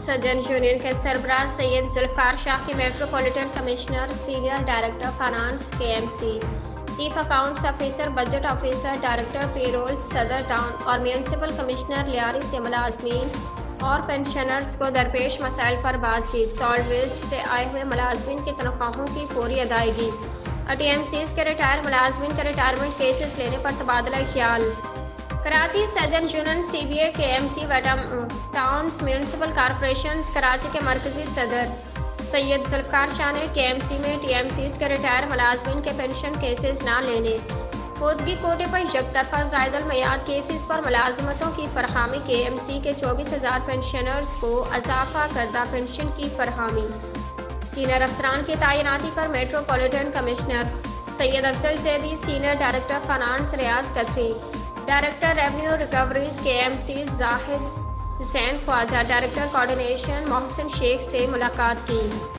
سجن یونین کے سربراہ سید ذوالفقار شاہ کی metropolitan commissioner, senior director finance KMC، chief accounts officer, budget officer, director payroll, Saddar town اور municipal commissioner Lyari سے ملازمین اور پنشنرز کو درپیش مسائل پر بات چیت۔ سالڈ ویسٹ سے آئے ہوئے ملازمین کی تنخواہوں کی فوری ادائیگی، TMCs کے ریٹائر ملازمین کے ریٹائرمنٹ کیسز لینے پر تبادلہ خیال۔ Karachi Sajan union CBA KMC towns municipal corporations Karachi کے مرکزی صدر سید ذوالفقار شاہ نے KMC میں TMCs کے ریٹائر ملازمین کے پینشن کیسز نہ لینے، خودگی کوٹے پر یک طرفہ زائد المیعاد کیسز پر ملازمتوں کی فراہمی، KMC کے 24,000 پنشنرز کو اضافہ کردہ پنشن کی فراہمی، سینئر افسران کی تعیناتی پر metropolitan commissioner Syed Afzal Zaidi, senior director finance Riaz Qatri, director revenue recoveries KMCs Zahid Hussain Khawaja, director coordination Mohsin Sheikh سے ملاقات کی۔